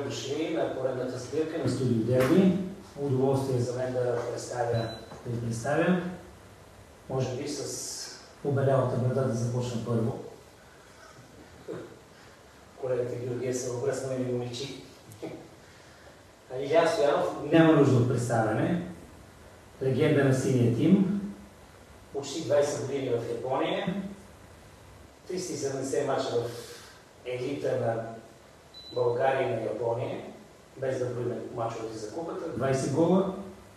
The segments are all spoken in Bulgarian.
дошли на поредната сбирка на Студио Дерби. Удоволствие за мен да ви представям. Може би с побелялата брада да започна първо. Колегата Георгия се обръсна и ми умичи. Илиян Стоянов няма нужда от представяне. Легенда на синия тим. Почти 20 години в Япония. 370 мача в елита на България и на Япония, без да броим мачовете за купата. 20 гола.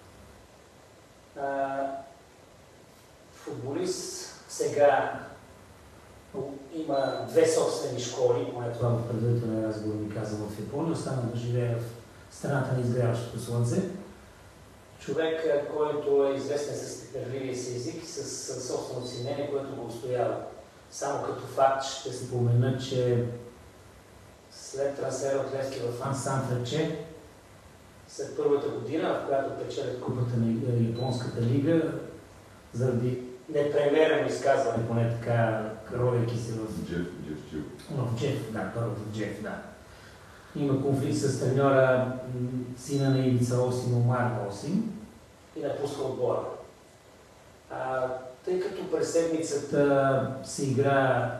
Футболист сега има две собствени школи, поне това в предварителния разговор ми каза в Япония, остана да живее в страната на изгряващото слънце. Човек, който е известен с тепърливия си език и с собственото си мнение, което го устоява. Само като факт ще спомена, че след трансфера от Левски в Сан Франче, след първата година, в която печелят купата на Японската лига, заради непремерено изказване, поне така, ровейки се в Джеф, да, първо в Джеф, да. Има конфликт с треньора, сина на Ивица Осим, Омар Осим, и напуска отбора. Тъй като през седмицата се игра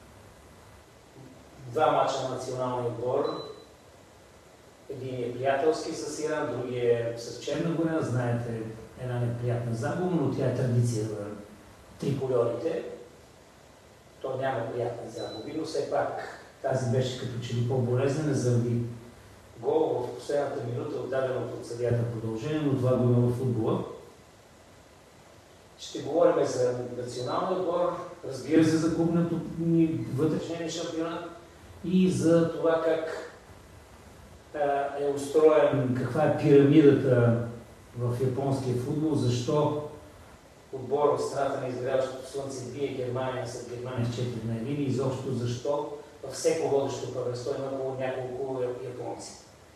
два мача на националния отбор, един е приятелски с Иран, другия е с Черна гора, знаете, една неприятна загуба, но тя е традиция в трикольорите. То няма приятни загуби, но все пак тази беше като че ли по-болезнена заради гол в последната минута, отдаденото от съдията продължение, но това го има в футбола. Ще говорим за националния отбор, разбира се за клубното ни вътрешния шампионат и за това как е устроен, каква е пирамидата в японския футбол, защо отбор от страната на изгряващото слънце бие Германия след Германия с 4-1 и изобщо защо във всеко водещо първенство има около няколко японци.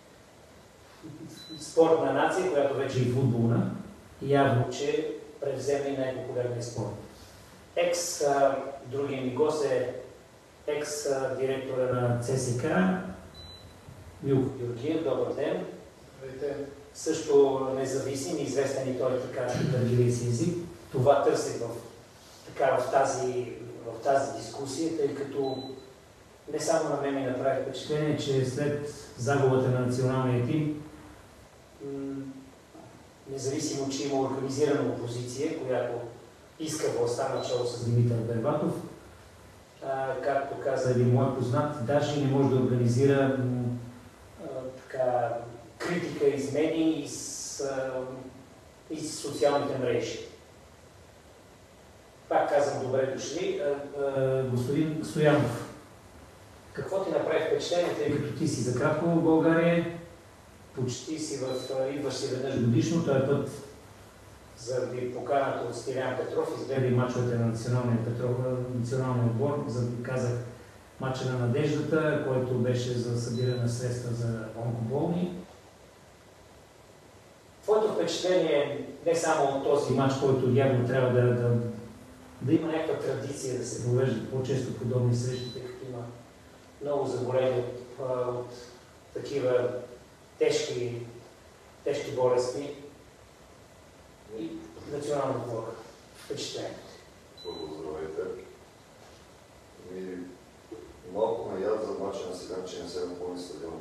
Спортна нация, която вече е и футболна, явно, че превземе и най-популярния спорт. Другия ми гост е екс-директора на ЦСК, Милко Георгиев. Добър ден. Също независим и известен и той така на търгивия си език. Това търсих в тази дискусия, тъй като не само на мен ми направи впечатление, че след загубата на националния тим, независимо, че има организирана опозиция, която иска властта начало с Димитър Бербатов, както каза един мой познат, даже не може да организира критика из медии и социалните мрежи. Пак казвам, добре дошли. Господин Стоянов, какво ти направи впечатление, тъй като ти си за кратко в България, почти си идваш си веднъж годишно, този път заради поканата от Стилян Петров, изгледа и мачовете на националния отбор, казах мача на надеждата, който беше за събиране на средства за онкоболни. Твоето впечатление не само от този мач, който явно трябва да има някаква традиция да се провеждат по-често подобни срещи, тъй като има много заболени от такива тежки болести и национална отбор. Впечатлението. Здравейте. Малко ме яд за мача на Силян, че не се напълни стадион.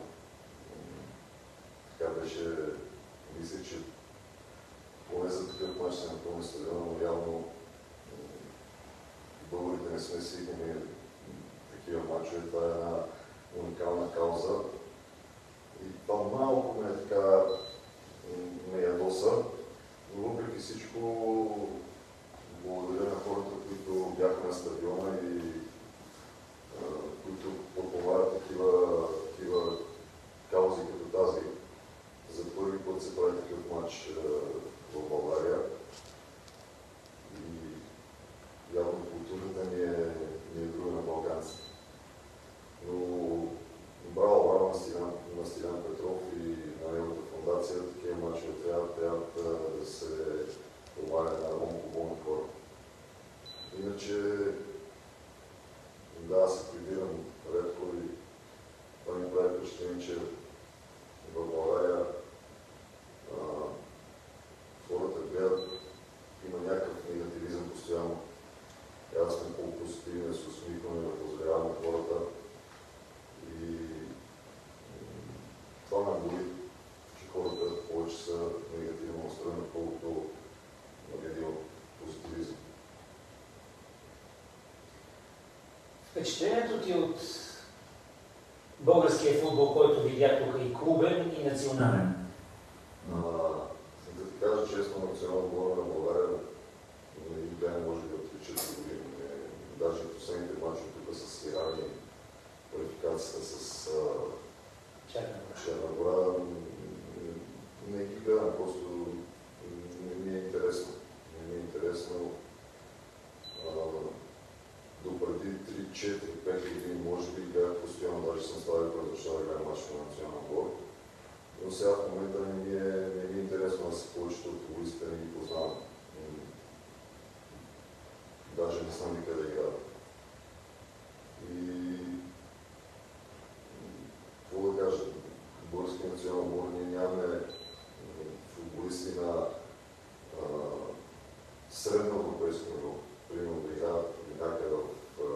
Така беше, мисля, че поне за такъв мач се напълни стадион, но явно българите не сме свикнали такива мачове. Това е една уникална кауза. И това малко ме така ме ядоса, но въпреки всичко благодаря на хората, които бяха на стадиона и които подпомагат такива каузи като тази. За първи път се прави такъв матч в България. И явно културата ни е друга на балканците. Но браво на Стилян Петров и на неговата фондация, такива матчове трябва да се провалят впечатлението ти от българския футбол, който видях тук, и клубен, и национален? Да ти кажа честно, национална отбора на България не играе може би от 3-4 години. Даже последните матчи тук с Иран и квалификацията с Черна гора не ги гледам, просто не ми е интересно. Не ми е интересно. Допреди 3-4-5 години, може би, гледах постоянно, даже съм ставил предвеща да гледам матч на национален отбор. Но сега в момента не ми е интересно да се повечето от футболистите не ги познавам. Даже не знам никъде да играя. И какво да кажа, български национален отбор ние нямаме футболисти на средно европейско ниво. Примерно да играят някъде в,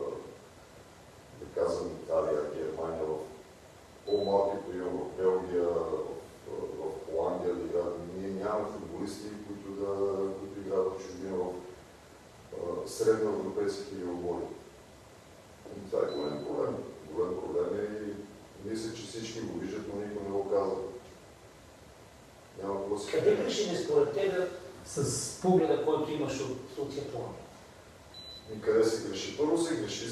да казвам, Италия, Германия, в по-малки, примерно в Белгия, в Холандия да играят. Ние нямаме футболисти, които играят в чужбина в средноевропейски отбори. Това е голям проблем. Голям проблем е и мисля, че всички го виждат, но никой не го казва. Няма какво си. Къде греши според тебе с погледа, който имаш от Япония? И къде се греши? Първо се греши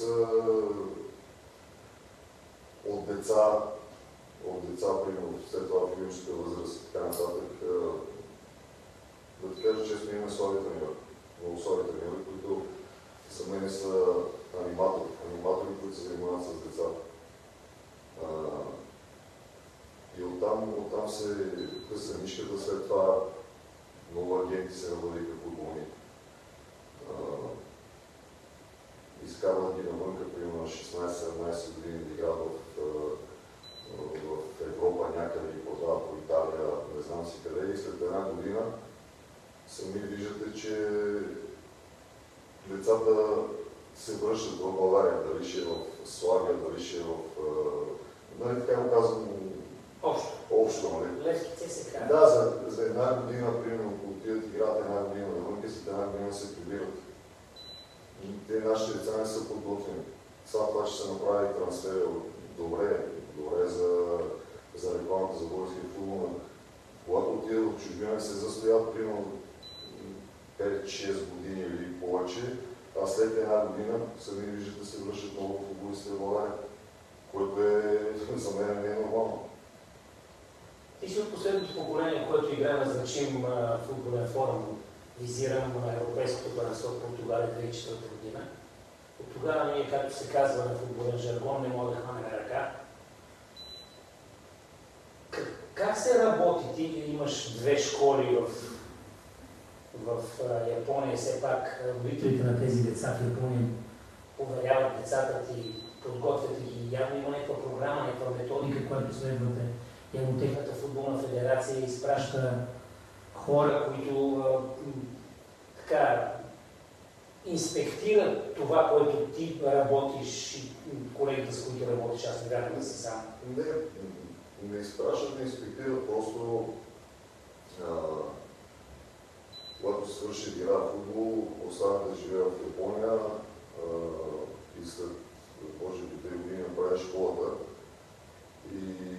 от деца, примерно, след това в юношеска възраст и така нататък. Да ти кажа честно, имаме слаби треньори. Много слаби треньори, които за мен са аниматори, които се занимават с деца. И оттам се къса нишката, след това много агенти се наводиха футболни. Изкарват ги навънка, примерно на 16-17 години да играят в Европа някъде и продават по Италия, не знам си къде. И след една година сами виждате, че децата се връщат в България, дали ще е в Славия, дали ще е в... Нали така го казвам общо, нали? Левските се казват. Да, за една година, примерно, ако отидат играта една година навънка, след една година се прибират. Те нашите деца не са подготвени. Сега това ще се направи трансфер добре за рекламата за българския футбол. Когато отидат в чужбина, се застоят примерно 5-6 години или повече, а след една година сами виждате да се връщат много футболисти в България, което за мен не е нормално. Ти си от последното поколение, което играе на значим футболен форум. Визирам на Европейското първенство в Португалия 2004 година. От тогава ние, както се казва на футболен жаргон, не може да хванем ръка. Как се работи? Ти имаш две школи в Япония, все пак родителите на тези деца в Япония уверяват децата ти, подготвят ги. Явно има някаква програма, някаква методика, която следвате. Явно техната футболна федерация изпраща хора, които инспектират това, което ти работиш и колегите, с които работиш, аз не вярвам да си сам. Не изпращат, не инспектират, просто когато се свърши игра в футбол, оставам да живея в Япония и след, може би, 3 години направя школата. И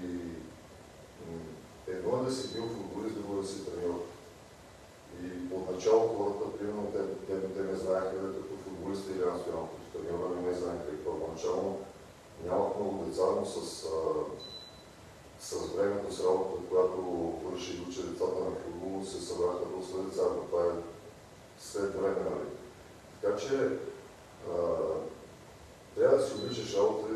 едно е да си бил футболист, друго да си треньор. И отначало хората, примерно, те не знаеха като футболист или национално, като треньора не знаеха и първоначално. Нямах много деца, но с времето, с работата, която върши и учи децата на футбол, се събраха доста деца, но това е след време, нали. Така че трябва да си обичаш работа и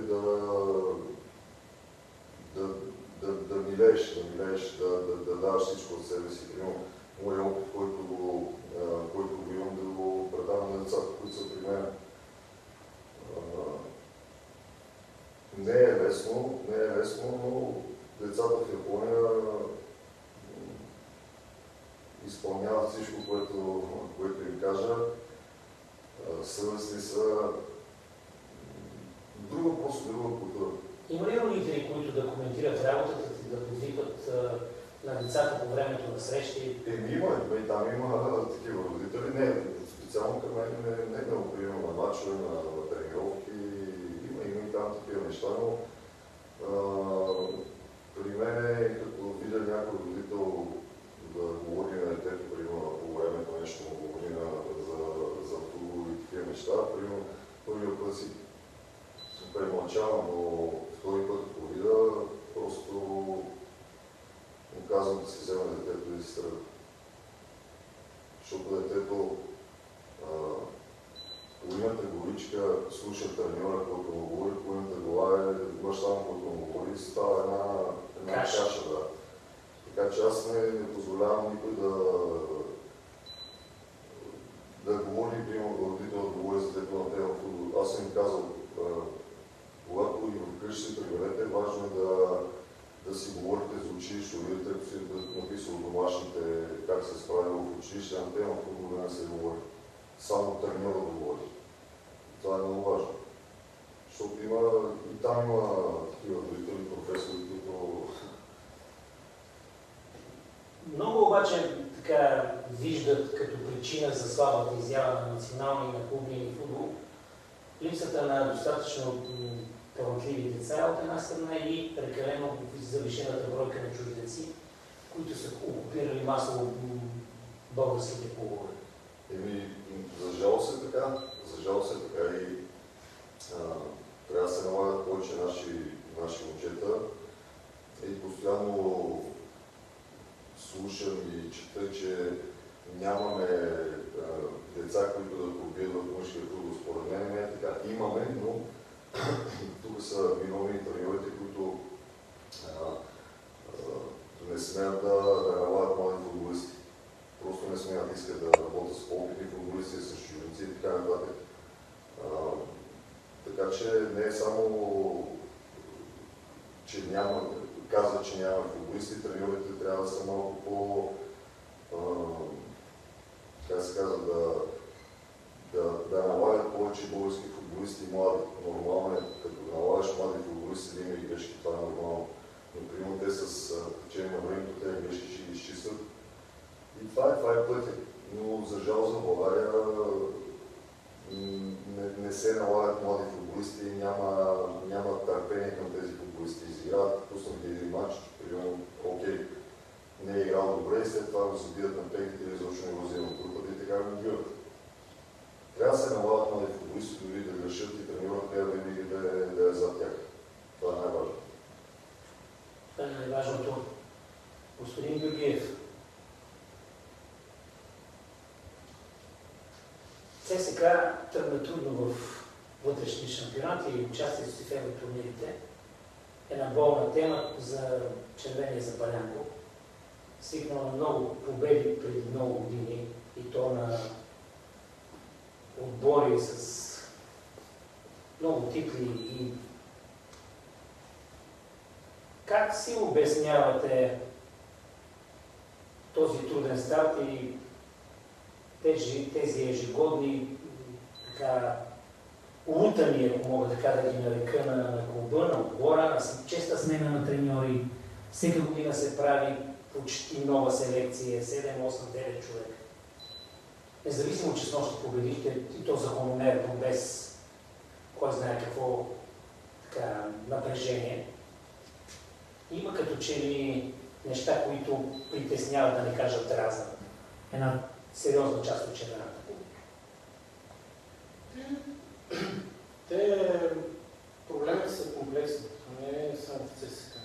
да милееш, да даваш всичко от себе си. Моя опит, който го имам, да го предавам на децата, които са при мен. Не е лесно, но децата в Япония изпълняват всичко, което им кажа. Съвестни са друга култура. Има ли родители, които да коментират работата ти, да подвикват на децата по времето на срещи? Има, и там има такива родители. Не, специално към мен не ме приема на мачове, на тренировки. такива неща, но при мен, като видя някой родител да говори на детето, примерно по времето нещо му говори за футбол и такива неща, примерно първият път си премълчавам, но втори път, като видя, просто му казвам да си взема детето и да си тръгва. Защото детето половината главичка слуша треньора, който му говори, половината глава е баща му, който му говори и става една каша. Да. Така че аз не позволявам никой да говори, примерно родител да говори за детето на тема футбол. Аз съм им казал, когато и вкъщи си приберете, важно е да си говорите за училище, видите, ако си написал домашните как се справя в училище, на тема футбол не се говори. Само треньора да говори. Това е много важно. Защото и там има такива родители, професори, които... Много обаче така виждат като причина за слабата изява на национални и на клубни футбол липсата на достатъчно талантливи деца от една страна и прекалено завишената бройка на чужденци, които са окупирали масово българските клубове. За жалост е така. За жалост е така и трябва да се налагат повече наши момчета. И постоянно слушам и чета, че нямаме деца, които да пробият в мъжкия футбол. Според мен не е така. Имаме, но тук са виновни треньорите, които не смеят да налагат млади футболисти. Просто не смеят, искат да работят с по-опитни футболисти, с чужденци и така нататък. Така че не е само, че казват, че няма футболисти, треньорите трябва да са малко по, как се казва, да налагат повече български футболисти и млади. Нормално е, като налагаш млади футболисти да има и грешки, това е нормално. Но примерно те с течение на времето, тези грешки ще ги изчистват. И това е пътя. Но за жалост за България не се налагат млади футболисти и няма търпение към тези футболисти. Изиграват, пуснат ги един матч, примерно, окей, не е играл добре и след това го забият на пенките или изобщо не го вземат групата и така го биват. Трябва да се налагат млади футболисти, дори да грешат и треньорът трябва винаги да е зад тях. Това е най-важно. Това е най-важното. Господин Георгиев, ЦСК тръгна трудно в вътрешни шампионати и участието си в евротурнирите. Една болна тема за червения запалянко. Стигнал на много победи преди много години и то на отбори с много титли. И как си обяснявате този труден старт и тези ежегодни лутания, ако мога така да ги нарека, на клуба, на отбора, на честа смена на треньори. Всека година се прави почти нова селекция, 7, 8, 9 човека. Независимо, че с нощ победихте и то закономерно, без кой знае какво напрежение. Има като че ли неща, които притесняват, да не кажат раза. Една сериозна част от червената. Проблемите са комплексни, не е само в ЦСКА.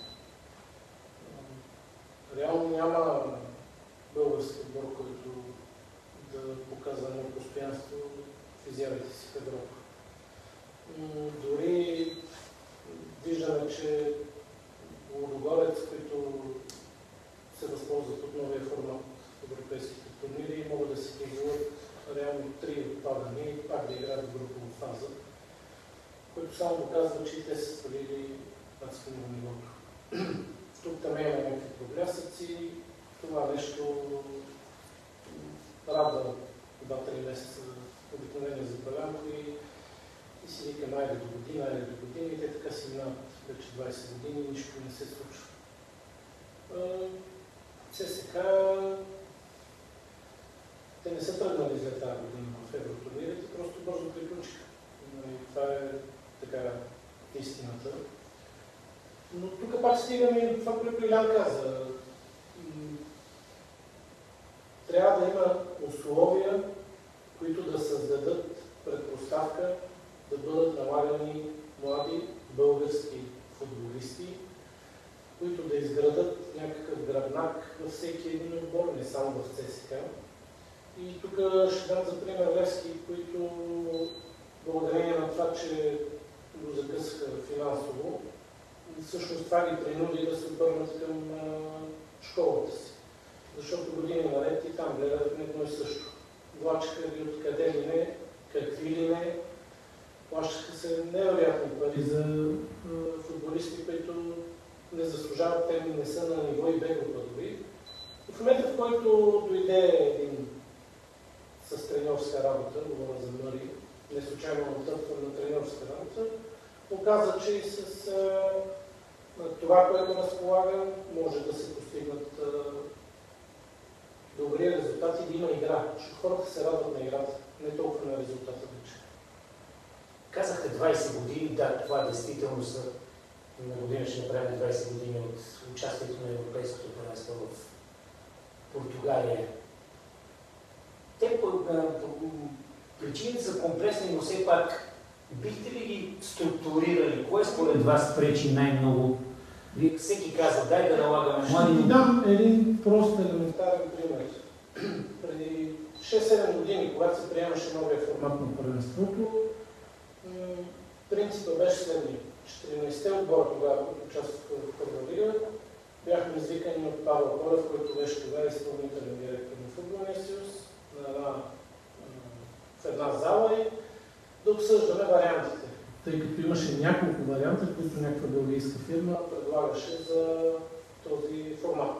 Реално няма български отбор, който да показва едно постоянство в изявите си в Европа. Дори виждаме, че Лудогорец, които се възползват от новия формат в европейските турнири, могат да си позволят реално 3 отпадания и пак да играят в групова фаза, което само доказва, че и те са свалили адски на нивото. Тук там има някакви проблясъци. Това нещо радва 2-3 месеца обикновение за Балянко и си викам, айде до година, и те така си минават вече 20 години и нищо не се случва. ЦСКА те не са тръгнали за тази година в евротурнирите, просто бързо приключиха. Това е така истината. Но тук пак стигаме и това, което Илян каза. Трябва да има условия, които да създадат предпоставка да бъдат налагани млади български футболисти, които да изградат някакъв гръбнак във всеки един отбор, не само в ЦСКА. И тук ще дам за пример Левски, които благодарение на това, че го закъсаха финансово, всъщност това ги принуди да се обърнат към школата си. Защото години наред и там гледат едно и също. Влачаха ги откъде ли не, какви ли не. Плащаха се невероятни пари за футболисти, които не заслужават, те не са на ниво и бегопа дори. И в момента, в който дойде един с треньорска работа, говоря за Мари, не случайно натъпва на треньорска работа, оказа, че и с това, което разполага, може да се постигнат добри резултати, да има игра. Защото хората се радват на играта, не толкова на резултата вече. Казахте 20 години, да, това действително са на година ще направим 20 години от участието на Европейското първенство в Португалия. Те причините са комплексни, но все пак бихте ли ги структурирали? Кое според вас пречи най-много? Всеки казва, дай да налагаме млади. Ще ти дам един прост елементарен пример. Преди 6-7 години, когато се приемаше новия формат на първенството, принципът беше следния. 14-те отбора тогава, които участваха в Първа лига, бяхме извикани от Павел Колев, който беше тогава изпълнителен директор на Футболния съюз, в една зала и да обсъждаме вариантите. Тъй като имаше няколко варианта, които някаква белгийска фирма предлагаше за този формат.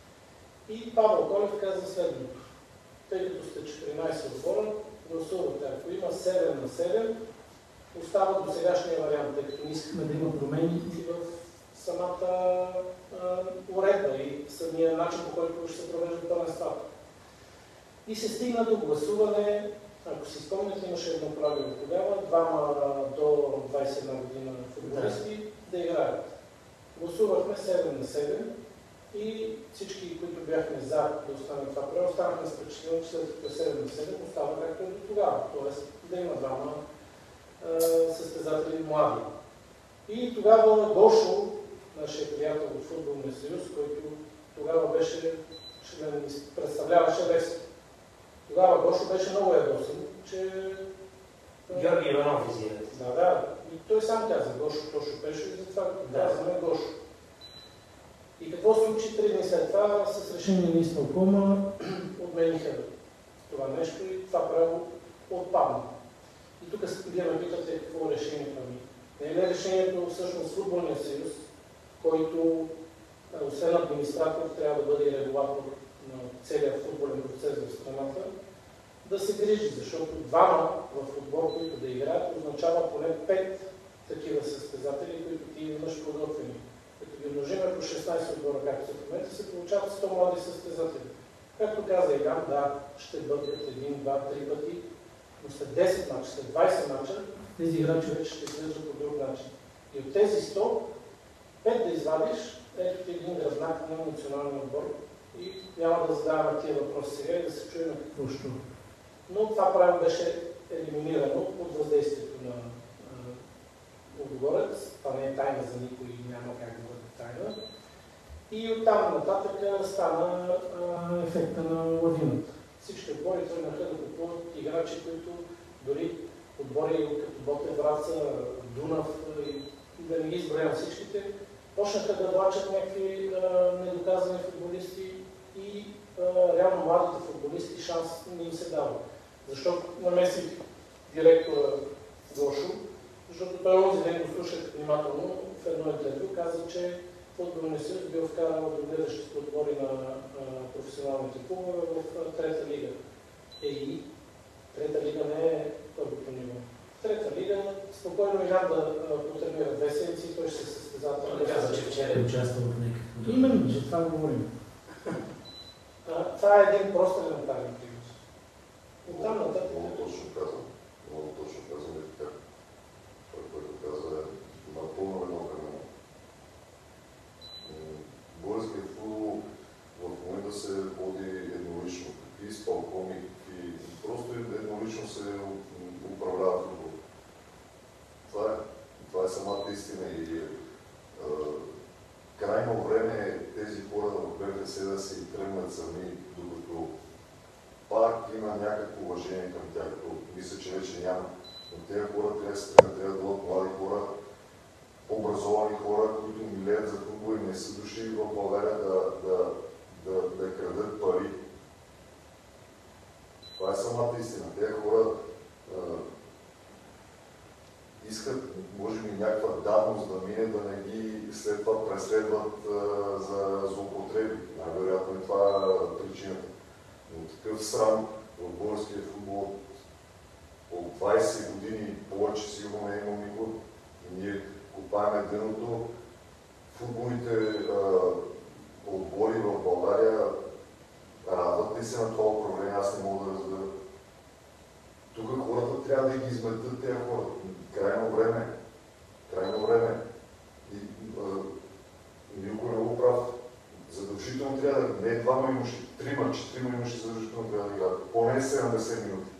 И Павел Колев каза следното. Тъй като сте 14 отбора, гласувате. Ако има 7 на 7, остава до сегашния вариант, тъй като не искахме да има промени и в самата уредба и самия начин, по който ще се провежда първенствата. И се стигна до гласуване. Ако си спомняте, имаше едно правило тогава, двама до 21 година футболисти да играят. Гласувахме 7 на 7 и всички, които бяхме за да остане това правило, останахме с впечатление, че след като 7 на 7 остава както до тогава. Тоест да има двама състезатели млади. И тогава Гошо, нашия приятел от Футболния съюз, който тогава беше, представляваше Левски. Тогава Гошо беше много ядосен, че... Георги Иванов визират. Да. И той сам каза Гошо, Тошо Пешо и затова казваме Гошо. И какво се случи 3 дни след това? С решение на изпълкома отмениха това нещо и това право отпадна. И тук вие ме питате какво е решението ми. Не е ли решението всъщност Футболния съюз, който освен администратор трябва да бъде и регулатор на целият футболен процес в страната, да се грижи, защото двама в отбор, които да играят, означава поне 5 такива състезатели, които ти имаш подготвени. Като ги умножим по 16 отбора, както се в момента, се получават 100 млади състезатели. Както каза Иган, да, ще бъдат 1, 2, 3 пъти, но след 10 мача, след 20 мача, тези играчи вече ще изглеждат по друг начин. И от тези 100, 5 да извадиш, ето ти един гръбнак на националния отбор и няма да задаваме тия въпроси сега и да се чуем какво ще. Но това правило беше елиминирано от въздействието на Лудогорец. Това не е тайна за никой и няма как да бъде тайна. И оттам нататък стана ефекта на лавината. Всички отбори тръгнаха да купуват играчи, които дори отбори като Ботев, Враца, Дунав и да не ги изброявам всичките, почнаха да влачат някакви недоказани футболисти и реално младите футболисти шанс не им се дава. Защото намесих директора Гошо, защото той онзи ден го слушах внимателно в едно интервю, каза, че Футболния съюз бил вкарал до гледащите отбори на професионалните клубове в трета лига. И трета лига не е първото ниво. Трета лига спокойно Илян да потренира 2 седмици и той ще се състезател. Каза, че вчера е участвал в някакво. Именно, за това говорим. Това е един прост елементарен пример. Оттам нататък. Много точно казвам. И така. Това, което казва е, има е самата истина и крайно време е тези хора в БФС да се и тръгнат сами, докато пак има някакво уважение към тях, мисля, че вече няма. Но тези хора трябва да се тръгнат, трябва да бъдат млади хора, образовани хора, които милеят за футбол и не са дошли в България да крадат пари. Това е самата истина. Тези хора искат, може би, някаква давност да мине, да не ги след това преследват за злоупотреби. Най-вероятно и това е причината. Но такъв срам в българския футбол от 20 години повече сигурно не е имал никога. И ние копаем дъното. Футболните отбори в България радват ли се на това управление? Аз не мога да разбера. Тук хората трябва да ги изметат тези хора. Крайно време. Крайно време. И Милко е много прав. Задължително трябва да... Не двама имаше, четирима имаше задължително трябва да играят. Поне 70 минути.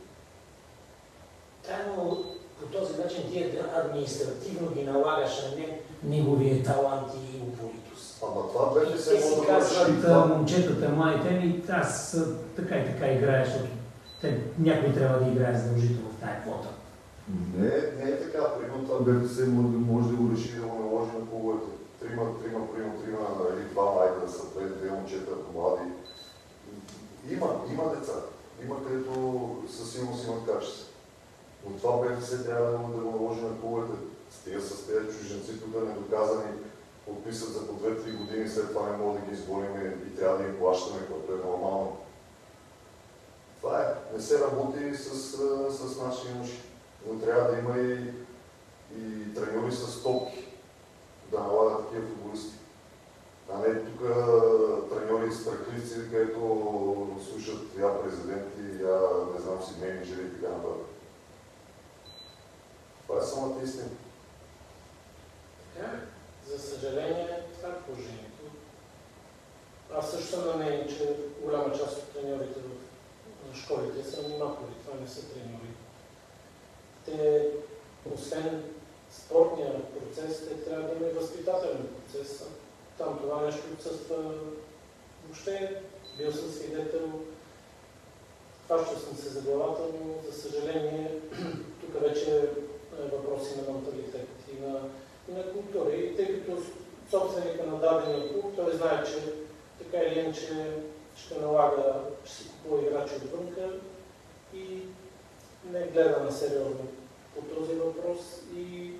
Но по този начин ти административно ги налагаш, а не неговия талант и упоритост. Ама това беше се те си казват момчетата, младите, аз така и така играя, защото някой трябва да играе задължително в тая квота. Не е така. Примерно това БФС може да го реши да го наложи на клубовете. Трима или двама, айде да са две момчета млади. Има деца. Има, където със сигурност имат качество. Но това БФС трябва да го наложи на клубовете. Стига с тези чужденци тук недоказани, подписат за по 2-3 години, след това не мога да ги изборим и трябва да им плащаме, което е нормално. Това е. Не се работи с наши ноши. Но трябва да има и треньори с топки да налагат такива футболисти. А не тук треньори с тракливци, където слушат я президенти, я не знам си менеджери и така нататък. Това е самата истина. Така, за съжаление, това е положението. Аз също съм на мнение, че голяма част от треньорите в школите са аниматори, това не са треньори. Те, освен спортния процес, те трябва да има и възпитателен процес. Там това нещо отсъства въобще. Бил съм свидетел, хващал съм се за главата, но за съжаление тук вече е въпроси на менталитет и на култура. И тъй като собственика на дадения клуб, той знае, че така или иначе ще налага, ще си купува играчи отвънка и не гледа на сериозно по този въпрос и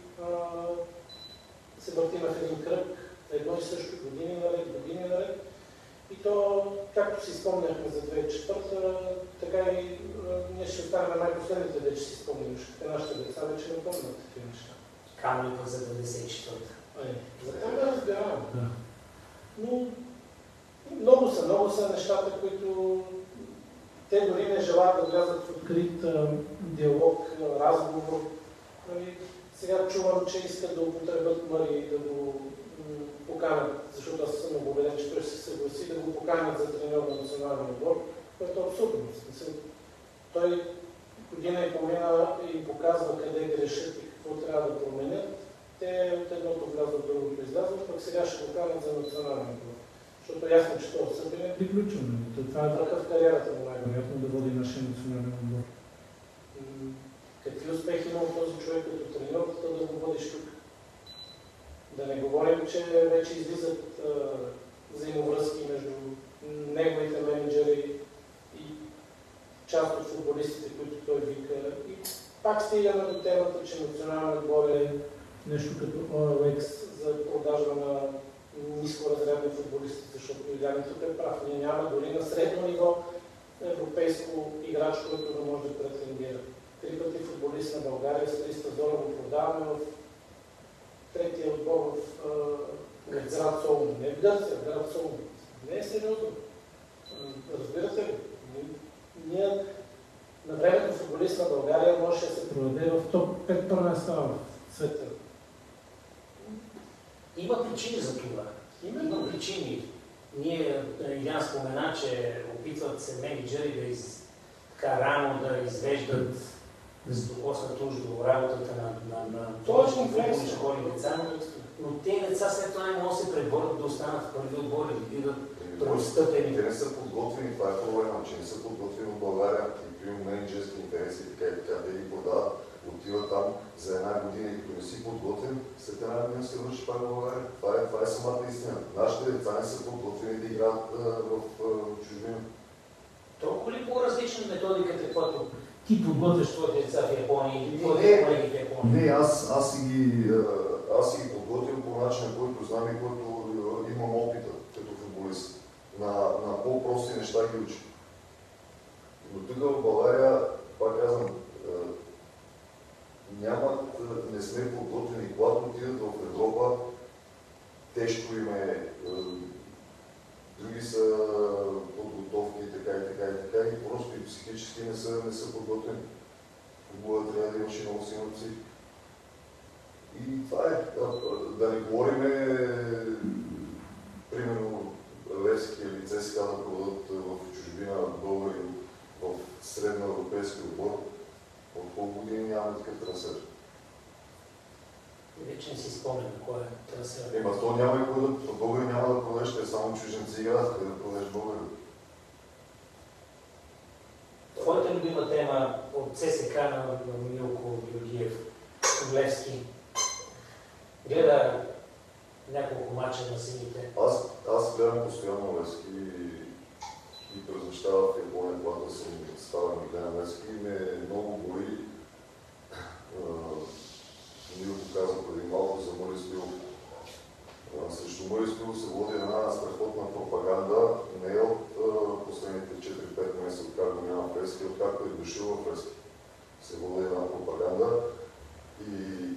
се въртим в един кръг, едно и също години наред. И то, както си спомняхме за 2004, така и ние ще останем най-последните, вече си спомняме, защото нашите деца вече не помнят такива неща. Камо ли пък за 94-та? За това да разбирам. Но много са нещата, които те дори не желаят да влязат в открит диалог, разговор. Сега чувам, че искат да употребят Мари, да го поканят, защото аз съм убеден, че той ще се съгласи, да го поканят за треньор на националния отбор, което е абсурдно. Той година и половина им показва къде грешат и какво трябва да променят. Те от едното влязат, другото излязат, пък сега ще го канят за националния отбор. Защото е ясно, че това събир е приключено. Това е върха в кариерата му най-вероятно да води нашия национален отбор. Какви успехи има този човек като треньор, да го водиш тук? Да не говорим, че вече излизат взаимовръзки между неговите менеджери и част от футболистите, които той вика. И пак стигаме до темата, че националният отбор е нещо като OLX за продажа на нискоразрядни футболисти, защото Илян тук е прав. Ние няма дори на средно ниво европейско играч, който да може да претендира. 3 пъти футболист на България с 300 долара го продаваме в третия отбор в град Солун. Не в Гърция, в град Солун. Не е сериозно. Разбирате ли? Ние на времето футболист на България може да се продаде в топ 5 първенства в света. Има причини за това. Има причини. Ние, Илян спомена, че опитват се менеджери така рано да извеждат да се докоснат уж до работата на Точно, футболни школи деца, но тези деца след това не могат да се преборят да останат в първи отбор и да бъдат преотстъпени. Те не са подготвени, това е проблема, че не са подготвени от България и при менеджерски интереси, така и така, те ги продават, отиват там за една година и като не си подготвен, след една година се върши пак в България. Това е самата истина. Нашите деца не са подготвени да играят в чужбина. Толкова ли по-различна методиката, която ти подготвяш твоите деца в Япония или твоите колеги в Япония? Не, аз си ги подготвям по начина, който знам и който имам опита като футболист. На по-прости неща ги учи. Но тук в България, пак казвам, не сме подготвени. Когато отидат в Европа, тежко им е, други са подготовки и така, и просто и психически не са подготвени. Футбола трябва да имаше много силна психика. И това е. Да не говорим, примерно, Левски или ЦСКА да продадат в чужбина българи в средноевропейски отбор. От колко години нямаме такъв трансфер. Вече не си спомням кой е трансфер. То няма и кой да българи няма да продадеш, те само чужденци играят, къде да продадеш българи. Твоята любима тема от ЦСК на Милко Георгиев, Левски, гледа няколко мача на сините. Аз гледам постоянно Левски и през неща в Япония, когато съм ставам и гледам Левски, ме много боли. Милко каза преди малко за Мъри Стоилов. Срещу Мъри Стоилов се води една страхотна пропаганда, не от последните 4-5 месеца, откак го няма в Левски, откакто е дошъл в Левски. Се води една пропаганда и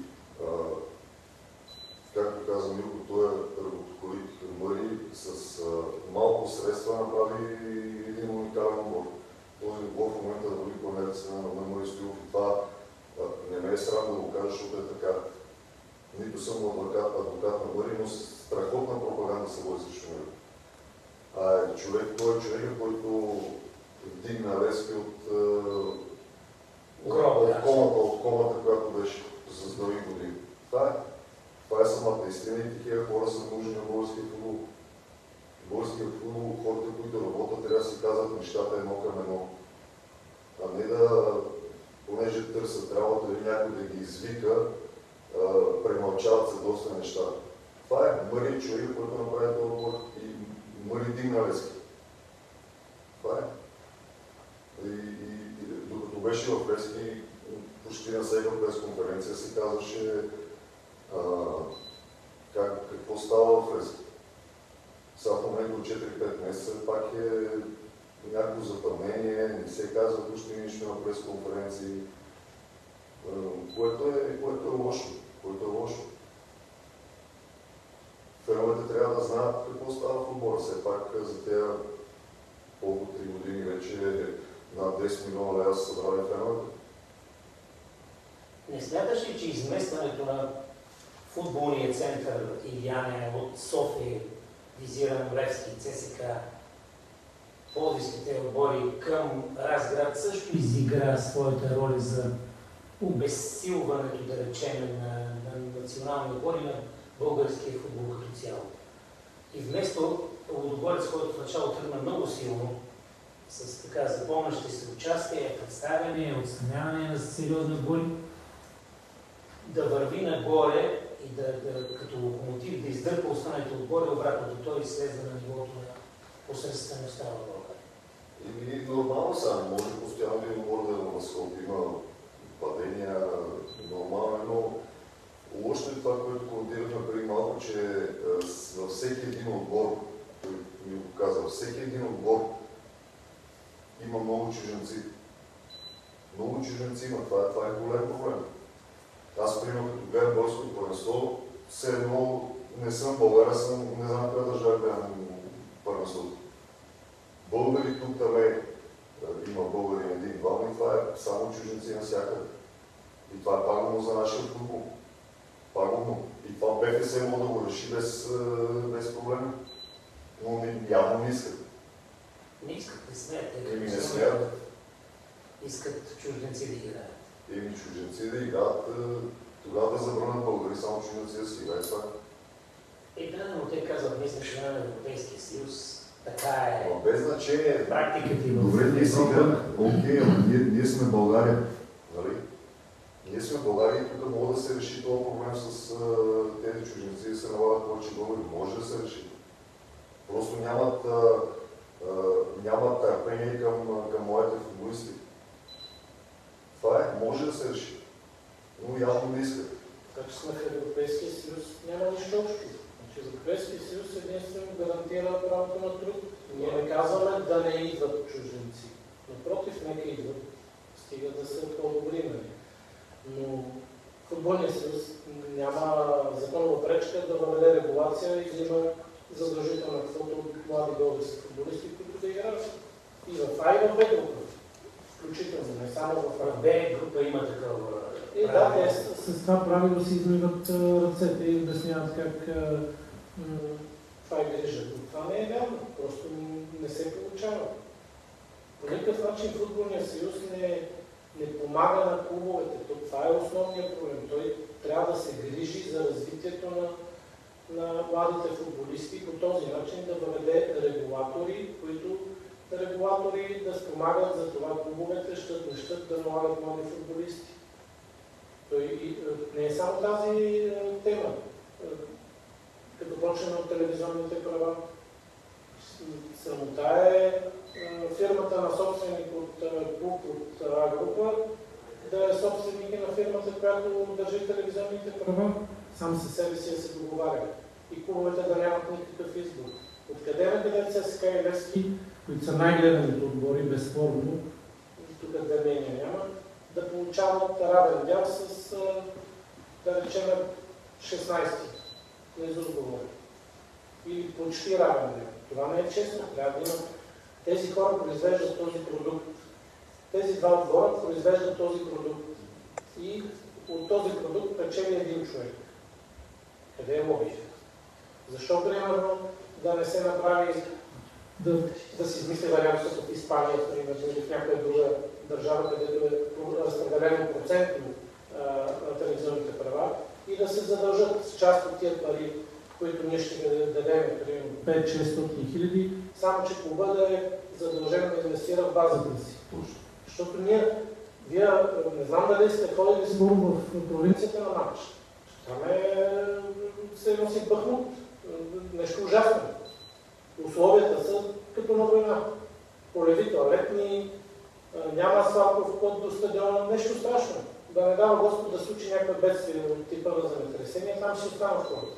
както каза Милко, той е работохолик. Мъри с малко средства направи един уникален отбор. Този отбор в момента да води планетата на Мъри Стоилов и това не ме е срам да го кажа, защото е така. Нито съм адвокат на Мъри, но страхотна пропаганда се води срещу Мъри. Той е човекът, който вдигна Левски от комата, която беше с дълги години. Това е самата истина и такива хора са нужни на българския футбол. Българския футбол, хората, които работят, трябва да си казват нещата едно към едно. А не да, понеже търсят работа или някой да ги извика, премълчават се доста неща. Това е Мъри човек, който направи този отбор и Мъри дигна Левски. Това е. И докато беше в Левски, почти на всяка пресконференция се казваше какво става в Левски. Сега в момента от 4-5 месеца пак е някакво запълнение, не се казва почти нищо на пресконференции, което е лошо. Феновете трябва да знаят какво става в отбора. Все пак за тези колко 3 години вече над 10 милиона лева са събрали феновете. Не смяташ ли, че изместването на футболния център Илияне от София, визиран Левски, ЦСК, пловдивските отбори към Разград също изигра своята роля за обезсилването, да речем, на национални отбори на българския футбол като цяло? И вместо Лудогорец, който в начало тръгна много силно, с така запомнящи се участие, представяне, отстраняване на сериозни отбори, да върви нагоре и като локомотив да издърпа останалите отбори, обратното той слезва на нивото на посредствеността в България. И нормално са, може постоянно един отбор да е на възход, има падения, нормално е, но лошо е това, което коментирахме преди малко, че във всеки един отбор, той ми го каза, всеки един отбор има много чужденци. Много чужденци има, това е голям проблем. Аз, примерно, като гледам българското първенство, все едно не съм България, не знам коя държава гледам първенството. Българи тук там има българи един-двама и това е само чужденци навсякъде. И това е пагубно за нашия футбол. Пагубно. И това ПФС може да го реши без проблем. Но явно не искат. Не искат, не смеят. Не смеят. Искат чужденци да играят. Еми чужденци да играят, тогава да забранят българи, само чужденци да си играят това. Да, но те казват, ние сме членове на Европейския съюз. Така е. Но без значение. Практиката и в Добре, ние си играем. Окей, ама ние сме България. Нали? Ние сме България и тук мога да се реши този проблем с тези чужденци и се налагат повече българи. Може да се реши. Просто нямат търпение към моите футболисти. Това е, може да се реши. Но явно не искат. Така че сме в Европейския съюз, няма нищо общо. Значи Европейския съюз единствено гарантира правото на труд. Ние не казваме да не идват чужденци. Напротив, нека идват, стига да са по-добри. Но Футболният съюз няма законова пречка да въведе регулация и да има задължителна квота от млади български футболисти, които да играят. И в А, и в Б група. Включително, не само в В Б група има такова. да, те С това правило си измиват ръцете и обясняват как... това е грижа. Но това не е вярно. Просто не се получава. По никакъв начин Футболният съюз не помага на клубовете. Това е основният проблем. Той трябва да се грижи за развитието на младите футболисти и по този начин да въведе регулатори, които да спомагат за това клубовете щат да налагат млади футболисти. Той не е само тази тема. Като почнем от телевизионните права, срамота е фирмата на собственик от клуб от А група да е собственик на фирмата, която държи телевизионните права, сам със себе си да се договаря. И клубовете да нямат никакъв избор. Откъде на къде ЦСКА и Левски, които са най-гледаните отбори, безспорно, тук две мнения няма, да получават равен дял с, да речем, 16-ти на изобговори. Или почти равен дял. Това не е честно. Трябва да има. Тези хора произвеждат този продукт. Тези два отбора произвеждат този продукт. И от този продукт печели един човек. Къде е логика? Защо, примерно, да не се направи да се измисли вариант като в Испания, примерно, или в някоя друга държава, където е разпределено процентно на телевизионните права и да се задължат с част от тия пари, които ние ще дадем, примерно 5-600 хиляди, само че клуба да е задължен да инвестира в базата си. Защото вие не знам дали сте ходили с в провинцията на матч. Там се носи Бахмут. Нещо ужасно. Условията са като на война. Полеви тоалетни, няма асфалтов път до стадиона, нещо страшно. Да не дава Господ да случи някаква бедствие от типа на земетресение, там ще останат хората.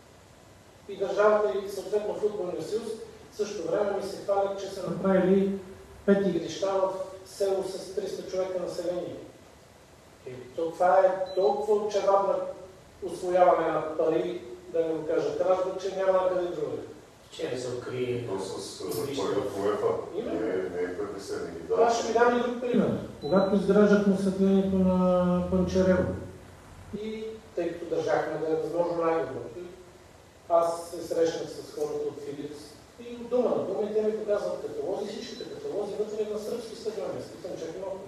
И държавата и съответно Футболния съюз в същото време ми се хвалят, че са направили 5 игрища в село с 300 човека население. Това е толкова очевадно усвояване на пари, да не го кажа кражба, че няма накъде друга. Вчера се откри... То с пари от УЕФА. Не е предписани. Аз ще ви дам и друг пример. Когато изграждахме осветлението на Панчарево. И тъй като държахме да е възможно най-доброто, аз се срещнах с хората от Филипс и от дума на дума и те ми показват каталози, всичките каталози вътре на сръбски стадиони. Спитам, чакай малко.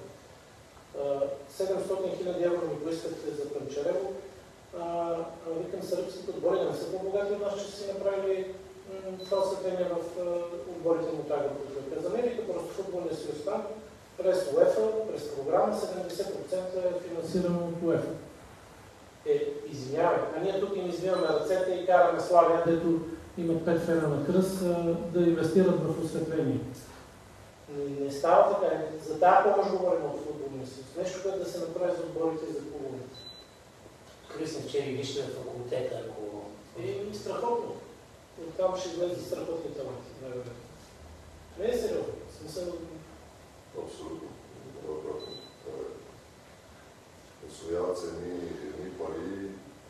700 000 евро ми поискахте за Панчарево. Викам, сръбските отбори да не са по-богати от нас, че са си направили това осветление в отборите му тага. За Америка просто Футболния съюз там, през УЕФА, през програма 70% е финансирано от УЕФА. Извинявай, а ние тук им извиваме ръцете и караме Славия, Дето имат 5 фена на кръст, да инвестират в осветление. Не става така. За тази помощ говорим от Футболния съюз. Нещо, което да се направи за отборите и за клубовете. Крисна вчера вижте в факултета, ако... Страхотно. Оттам ще излезе страхотни таланти. Не е сериозно. Смисъл... Абсолютно. Освояват се едни пари,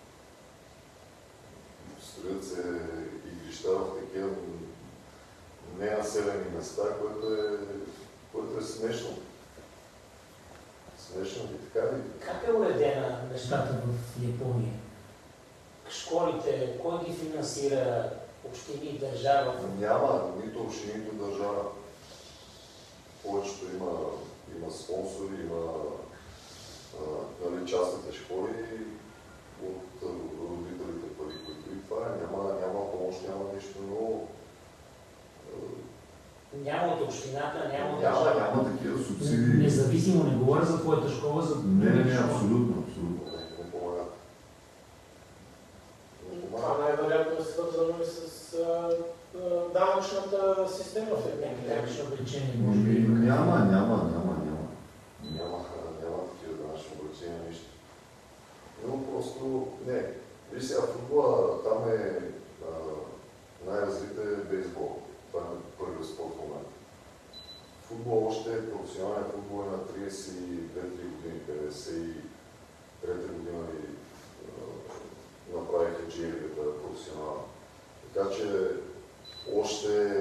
строят се игрища в такива ненаселени места, което е смешно. Смешно и така ли? Как е уредена нещата в Япония? Школите, кой ги финансира? Общини, държава? Няма нито общини, нито държава. Повечето има спонсори, има общината, няма Няма такива субсидии. Независимо, не говоря за твоята школа, за Не, абсолютно. Не помагат. Това най-вероятно е свързано и с данъчната система в Европа. Данъчно облегчение, може би. Няма такива данъчни облегчения, нищо. Но просто не. Виж сега, футбола там е най-развит е бейсбол. Това е първият спорт в момента. Футбол още е професионален футбол е на 32-3 години, 53 година и направиха джиригата професионална. Така че още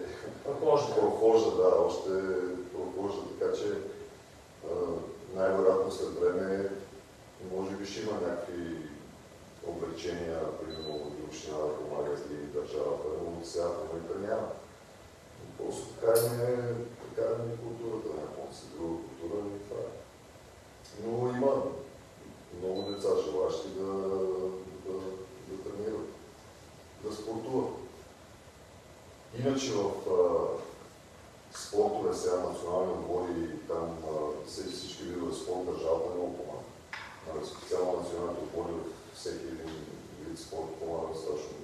прохожда, така че най-вероятно след време може би ще има някакви облегчения, примерно и община да помага и държавата, но сега в момента няма. Просто така е културата, някаква си друга култура и това е. Но има много деца желащи да тренират, да спортуват. Иначе в спортове сега национални отбори, там всички видове спорт, държавата не много помага. Специално националните отбори в всеки един вид спорт помага страшно.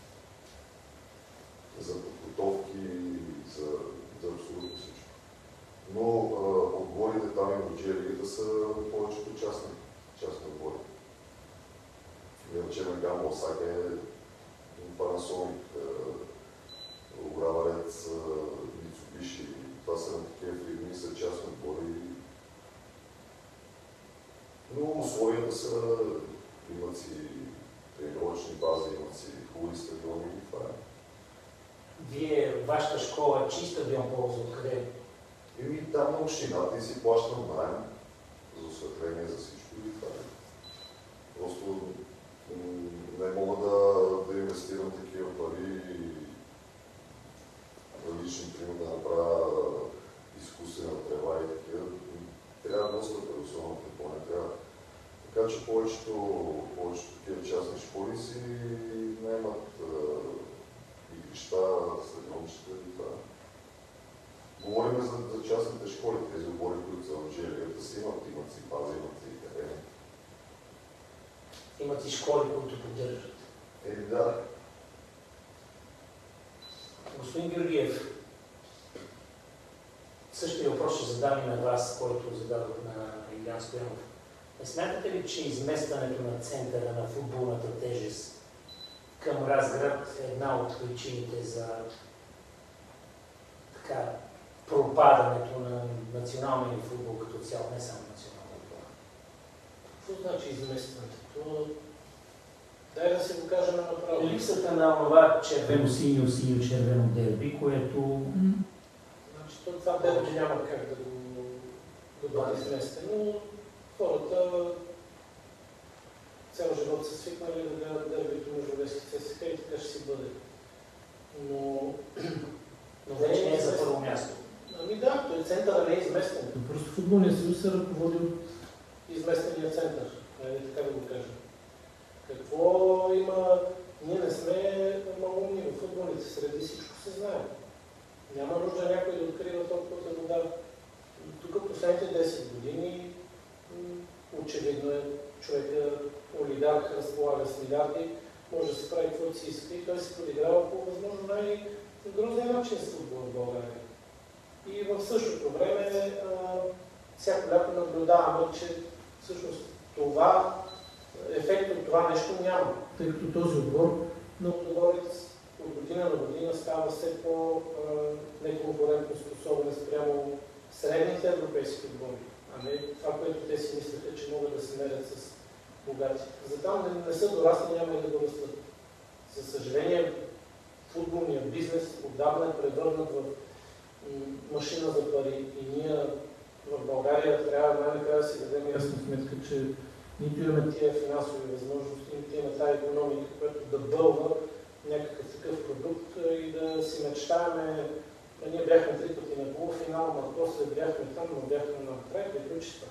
За подготовки, за абсолютно всичко. Но отборите там и в Джия-лигата са повечето частни отбори. Да речем Гамбо, Осака е Panasonic, Ограварец, Мицубиши. Това са на такива фирми, са частни отбори. Но условията са, имат си тренировъчни бази, имат си хубави стадиони и това е. Вие, вашата школа, чий стадион ползва откъде? И там на общината и си плащам наем за осветление, за всичко и това е. Просто не мога да инвестирам такива пари лични, примерно да направя изкуствена трева и такива. Трябва доста персонално не трябва. Така че повечето такива частни школи си наемат игрища, стадиончета и това. Говорим за частните школи, тези отбори, които са в Джия-лигата си имат си бази, имат си терени. Имат и школи, които поддържат. Да. Господин Георгиев, същия въпрос ще задам и на вас, който зададох на Илян Стоянов. Не смятате ли, че изместването на центъра на футболната тежест към Разград е една от причините за пропадането на националния футбол като цяло, не само националния футбол? Какво значи изместването? Дай да си го кажем направо. Липсата на това червено-синьо дерби, което... Значи това дерби няма как да бъде изместено. Хората цял живот са свикнали да гледат дербито между Левски и ЦСКА и така ще си бъде. Но вече не е за първо място. Ами да, той центъра не е изместен. Просто футболният съюз се ръководи от изместения център, така да го кажем. Какво има? Ние не сме много умни в футболните среди, всичко се знае. Няма нужда някой да открива толкова вода. Тук последните 10 години очевидно е човека олигарх, разполага с милиарди, може да се прави каквото си иска и той се подиграва по възможно най-грозния начин с футбол в България. И в същото време всяко лято наблюдаваме, че всъщност това, ефект от това нещо няма. Тъй като този отбор но отборите от година на година става все по-неконкурентно способен спрямо средните европейски отбори, а не това, което те си мислеха, че могат да се мерят с богати. За там не са дорасли, няма и да го растат. За съжаление, футболният бизнес отдавна е превърнат в машина за пари и ние в България трябва най-накрая да си дадем ясна сметка, че нито имаме тия финансови възможности, нито имаме тази икономика, която да бълва някакъв такъв продукт и да си мечтаваме. Ние бяхме 3 пъти на полуфинал, но после бяхме там, но бяхме на край, приключи това.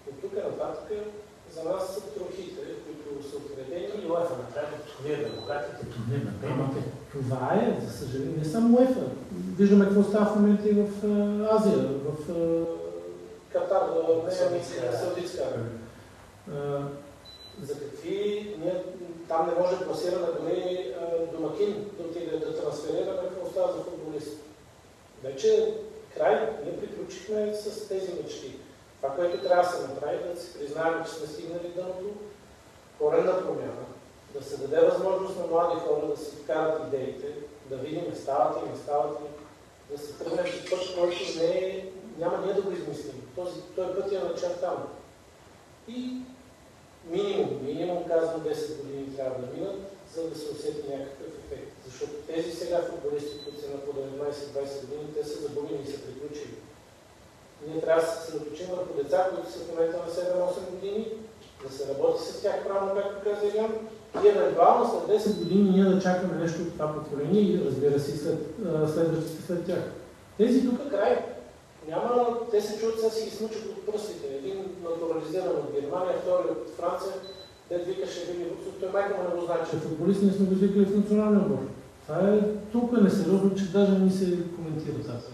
От тук нататък за нас са трохите, които са отредени. И УЕФА направи турнир на богатите, турнир на бедните. Това е, за съжаление, не само УЕФА. Виждаме какво става в момента и в Азия, в Катар, Саудитска Арабия. За какви... Ние там не може да пласираме дори домакин да отиде да трансферираме, какво става за футболист. Вече край, ние приключихме с тези мечти. Това, което трябва да се направи, да си признаем, че сме стигнали дъното, коренна промяна, да се даде възможност на млади хора да си вкарат идеите, да видим стават ли, не стават ли, да се тръгне по път, който няма ние да го измислим. Той път е начертан. И минимум казвам 10 години трябва да минат, за да се усети някакъв ефект. Защото тези сега футболисти, които са на по 19-20 години, те са забавени и са приключили. Ние трябва да се съсредоточим върху деца, които са в момента на 7-8 години, да се работи с тях правилно, както каза Илян, и евентуално след 10 години ние да чакаме нещо от това поколение и разбира се следващите след тях. Тези тук край. Няма, те се чуят, сега си ги смучат от пръстите. Един натурализиран от Германия, втори от Франция, дед викаше Вили Вуцов, той майка му не го знае, че футболисти не сме го свикали в националния отбор. Това е толкова несериозно, че даже не се коментира тази.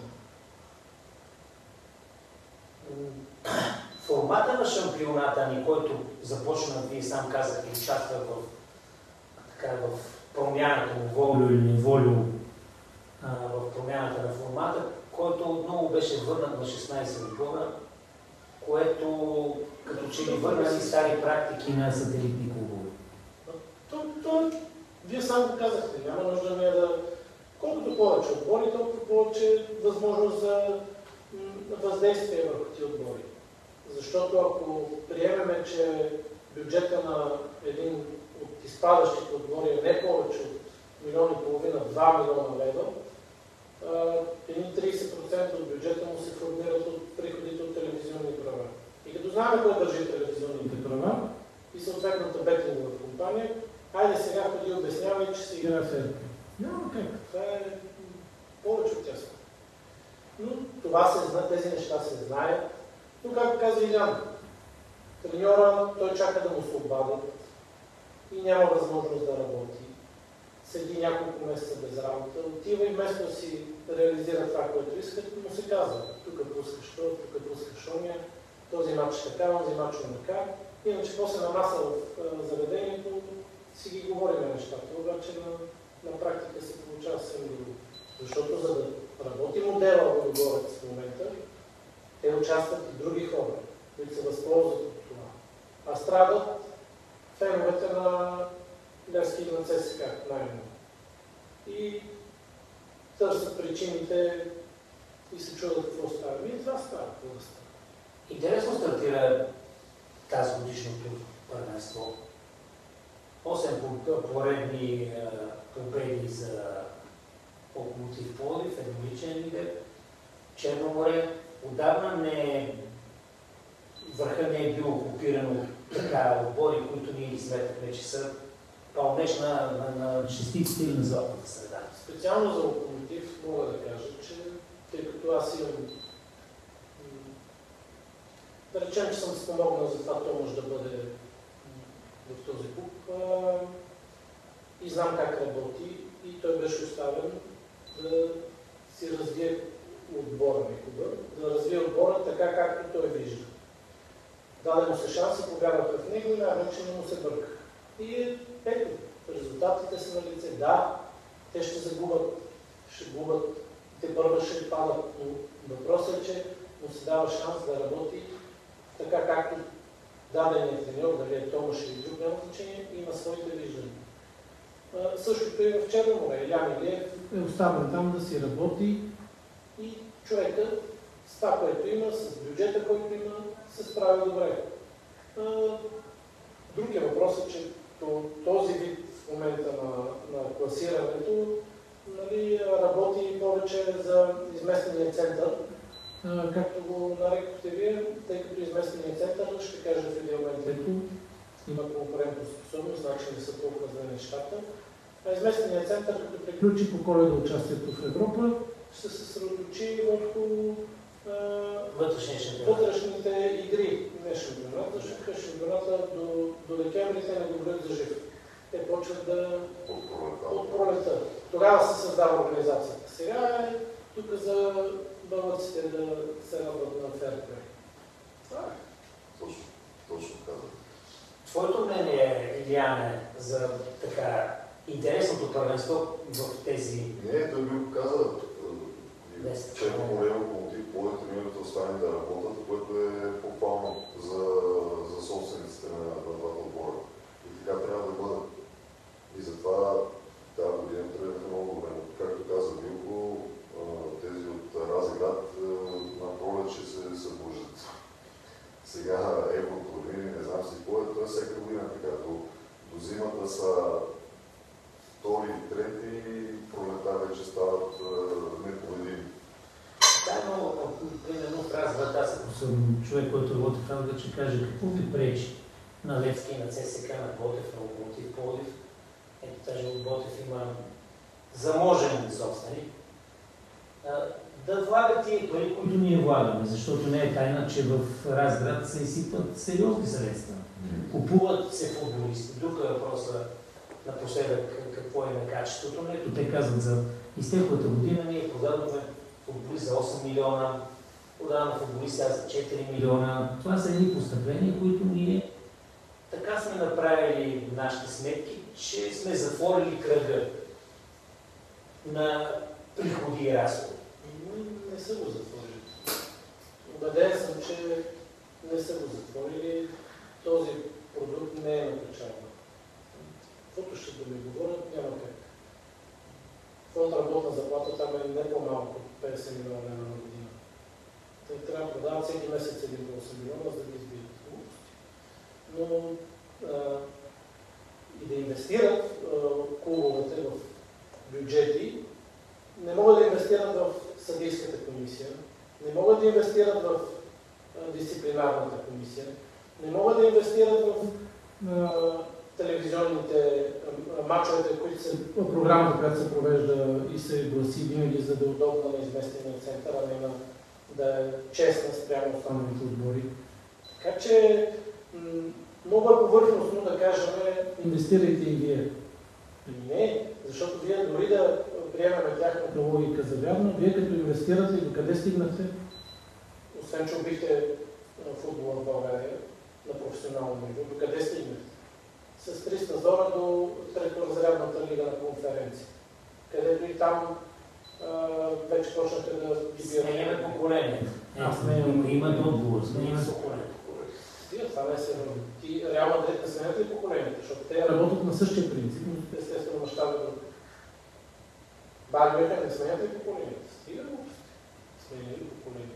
Формата на шампионата ни, който започна, вие сам казахте, участва в промяната му, волю или неволю, в промяната на формата, който отново беше върнат на 16 отбора, което като че ли върна си стари практики на сателитни клубове. Вие сам го казахте, няма нужда ние да... Колкото повече отбори, толкова повече възможност за въздействие върху тези отбори. Защото ако приемеме, че бюджета на един от изпадащите отбори е не повече от 1,5 милиона, 2 милиона лева, едни 30% от бюджета му се формират от приходите от телевизионни права. И като знаем кой държи телевизионните права и съответната бетингова компания, хайде сега ходи обяснявай, че се играе в ЕРП. Няма как. Това е повече от тясно. Но това се знае, тези неща се знаят. Но както каза Илян, треньора, той чака да му се обадят и няма възможност да работи. Седи няколко месеца без работа, отива и вместо да си реализира това, което иска, му се казва. Тук пускаш това, тук пускаш ония, този мач така, този мач онака. Иначе после на маса в заведението си ги говорим нещата, обаче на практика се получава съвсем друго. Защото за да работи модела в Лудогорец в момента, те участват и други хора, които се възползват от това. А страдат феновете на Левски и на ЦСКА, най-много. И търсят причините и се чудят какво става. И това става, какво да става. Интересно стартира тази годишното първенство. 8 поредни победи за Локомотив Пловдив, едноличен лидер. Черно море отдавна върха не е бил окупиран от така отбори, които ние изметахме, че са пълнеж на шестиците или на златната среда. Специално за Локомотив мога да кажа, че тъй като аз имам да речем, че съм спомогнал за това, то може да бъде в този клуб и знам как работи и той беше оставен да си развие отбора на клуба, да развие отбора така, както той вижда. Даде му се шанс и повярваха в него и най-вече не му се бърка. И ето, резултатите са на лице. Да, те ще загубят, ще губят, те първо ще падат, но въпросът е, че му се дава шанс да работи така, както даденият треньор, дали е Томаш или друг, няма значение, има своите виждания. Същото и в Черно море. Илян Илиев е оставен там да си работи и човека с това, което има, с бюджета, който има, се справя добре. Другия въпрос е, че този вид в момента на класирането работи повече за изместения център, както го нарекохте вие, тъй като изместения център, ще кажа в един момент, ето има конкурентоспособност, значи не са толкова за нещата. А изместения център, като приключи по Коледа участието в Европа, ще се съсредоточи върху вътрешните игри. Не не шампионат, защото шампионата до декември те не го броят за жив. Те почват да от пролета. Тогава се създава организацията. Сега е тук за бълъците да се радват на ферплей. Това е. Точно казвам. Твоето мнение, Илияне, за така интересното първенство в тези... Не, той би го казал, че по-голям локомотив, по-тренирането остане да работят, което е похвално за собствениците на двата отбора. И така трябва да бъдат. И затова тази година тръгнаха много добре. Както каза Вилко, тези от Разград на пролет ще се събуждат. Сега евротурнири, не знам си какво е, това всяка година така. До зимата са втори, трети, пролета вече стават непобедими. Да, но примерно в Разград, аз ако съм човек, който работи в Разград, ще каже какво ви пречи на Левски, на ЦСК, на Ботев, на Локомотив Пловдив. Ето тази от Ботев има заможен собственик. Да влагат тия пари, които ние влагаме, защото не е тайна, че в Разград се изсипват сериозни средства. Купуват се футболисти. Друг е въпросът напоследък какво е на качеството. Ето те казват за изтеклата година, ние продадохме футболист за 8 милиона, продаваме футболиста за 4 милиона. Това са едни постъпления, които ние така сме направили нашите сметки, че сме затворили кръга на приходи и разходи. Не са го затворили. Убеден съм, че не са го затворили. Този продукт не е на печалба. Каквото ще да ми говорят, няма как. Фонд работна заплата там е не по-малко от 50 милиона лева на година. Те трябва да продават всеки месец 1 до 8 милиона, за да ги избият. Но и да инвестират клубовете в бюджети, не могат да инвестират в съдийската комисия, не могат да инвестират в дисциплинарната комисия, не могат да инвестират в телевизионните мачовете, които са програмата, която се провежда и се гласи винаги, за да е удобна на изместения център, а не да е честна спрямо останалите отбори. Така че много е повърхностно да кажем, инвестирайте и вие. Не, защото вие дори да приемаме тяхната логика за вярно, вие като инвестирате, до къде стигнахте? Освен, че убихте футбола в България на професионално ниво, до къде стигнахте? С 300 зора до треторазрядната лига на конференция, където и там вече почнаха да ги сменяме поколението. Има договор, сменяме поколението. Това не се роби. Ти Реал Мадрид не сменят ли поколението, защото те работят на същия принцип, но естествено мащаба друг. Байер Мюнхен не сменят ли поколението? Стига глупости. Сменили поколението.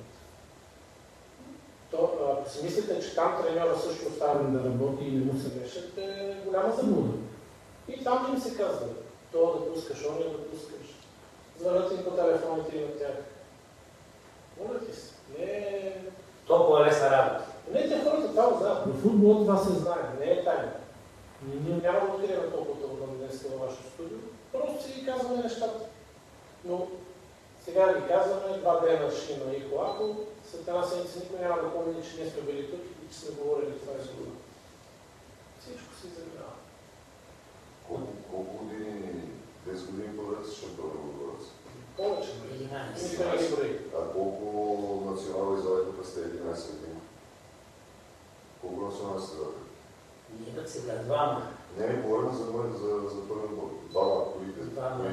Ако си мислите, че там треньора също оставен да работи и не му се грешат, е голяма заблуда. И там им се казва, това да пускаш, ония да пускаш. Звънят им по телефоните и на тях. Моля ти се. Не... Толкова лесна работа. Не, те хората това знаят. Но футбол това се знае, не е тайна. Ние няма да открием толкова днес във вашето студио. Просто си ги казваме нещата. Но сега ги казваме, 2 дена ще има и колако. След една седмица никой няма да помни, че ние сме били тук и че сме говорили това изгода. Всичко се изравнява. Колко години, 10 години подред ще бъде отборец? Повече. 11. А колко национали извадиха през тези 11 години? Колко национали сте извадиха? Ние сега двама. Не говорим за първи отбор. Двама, коите? Двама.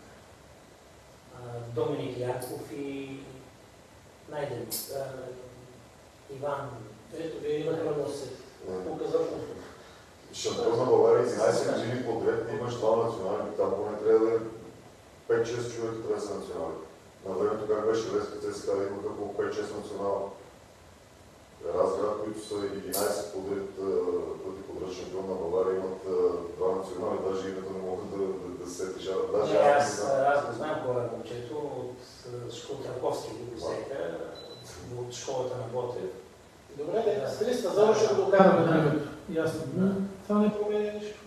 Доминик Янков и Найден. Иван. Ето, вие имате на носи. Показателно. Шампион на България 11 години подред, имаш 2 национални, там поне трябва да е 5-6 човека трябва да са национали. На времето как беше Левски ЦСКА, имаха около 5-6 национала. Разград, които са 11 подред пъти подред шампион на България, имат 2 национали, даже името не могат да се сетишават. Аз го знам кой е момчето от школа Траковски библиотека, от школата на Ботев. Добре, с 300 зора ще го докараме времето. Ясно. Това не променя нищо.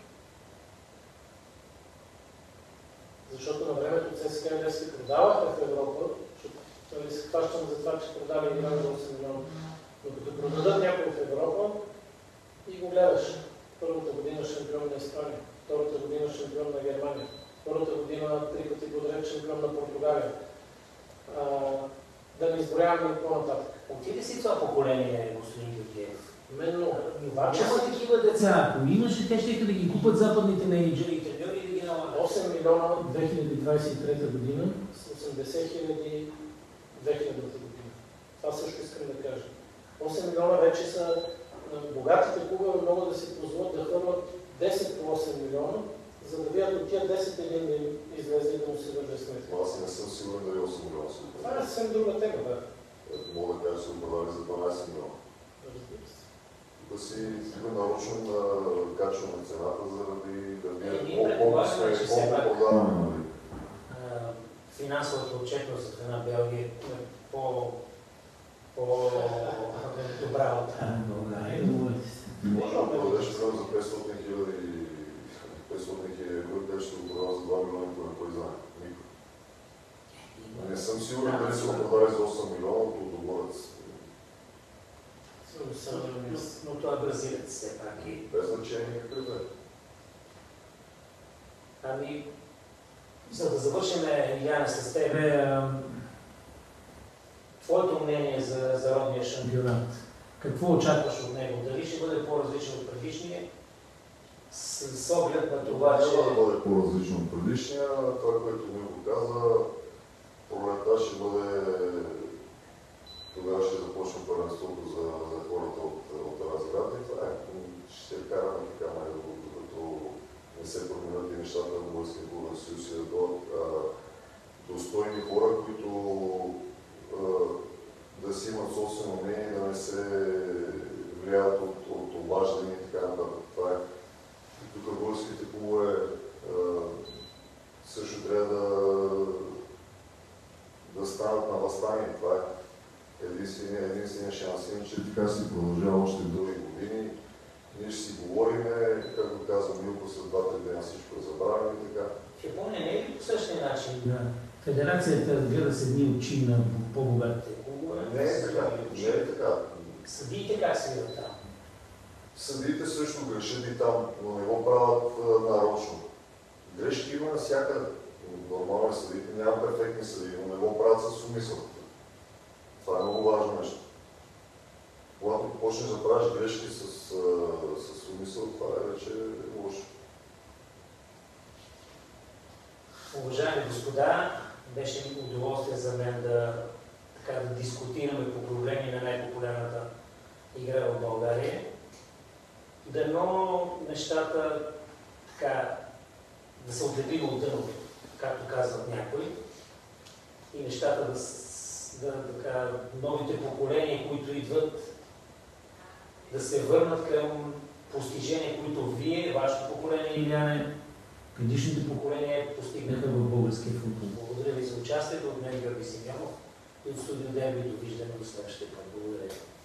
Защото на времето ЦСКА и Левски продаваха в Европа, защото се хващам за това, че продали 1 за 8 милиона. Но като продадат някой в Европа и го гледаш. Първата година шампион на Испания, втората година шампион на Германия, втората година 3 пъти подред шампион на Португалия. Да не изброяваме и по-нататък. Отиде си това поколение, господин Георгиев. Мен много. Обаче няма такива деца. Ако имаше, те ще да ги купат западните мениджъри и треньори и да ги налагат. 8 милиона От 2023 година с 80 хиляди 2000 година. Това също искам да кажа. 8 милиона вече са богатите клубове могат да си позволят да хвърлят 10 по 8 милиона, за да видят от тия 10 един да им излезе и да му се върже сметка. Аз не съм сигурен дали 8 милиона са Това е съвсем друга тема, да. Мога да кажа, че са продали за 12 милиона. Разбира се. Да си нарочно качваме цената, заради да ние видят колко предполагаме, че все пак продаваме. финансовата отчетност в една Белгия е по-добра от България. Може да продадеш за 500 хиляди евро, къде ще го продава за 2 милиона, на кой знае. Никой. Не съм сигурен дали се го продали за 8 милиона от Лудогорец. Но това е бразилец все пак. Без значение какъв е. Ами, за да завършим, Иляна, с тебе, твоето мнение за родния шампионат. Какво очакваш от него? Дали ще бъде по-различен от предишния? С оглед на това, че... Няма да бъде по-различно от предишния. Това, което ми го каза, пролетта ще бъде... Тогава ще започне първенството за хората от Разград и това е. Ще караме така най-добро, докато не се променят и нещата в Българския клубен съюз и да бъдат достойни хора, които да си имат собствено мнение, да не се влияят от обаждане и така нататък. Това е. И тук българските клубове също трябва да станат на възстание. Това е единствения шанс. Иначе така си продължава още дълги години. Ние ще си говорим, както казва Милко, след 2-3 дена всичко е забравено и така. В Япония не е ли по същия начин? Да. Федерацията гледа с едни очи на по-богатите клубове. Не е така. Не е така. Съдиите как се видят там? Съдиите също грешат и там, но не го правят нарочно. Грешки има навсякъде. Нормално е съдиите, няма перфектни съдии, но не го правят с умисъл. Това е много важно нещо. Когато почнеш да правиш грешки с умисъл, това е вече лошо. Уважаеми господа, беше удоволствие за мен да дискутираме по проблеми на най-популярната игра в България. Дано нещата да се отлепим от дъното, както казват някои, и нещата новите поколения, които идват, да се върнат към постижения, които вие, вашето поколение, Иляне, предишните поколения постигнаха в българския футбол. Благодаря ви за участието. От мен Георги Симеонов и от студио Дерби. Довиждане до следващия път. Благодаря ви.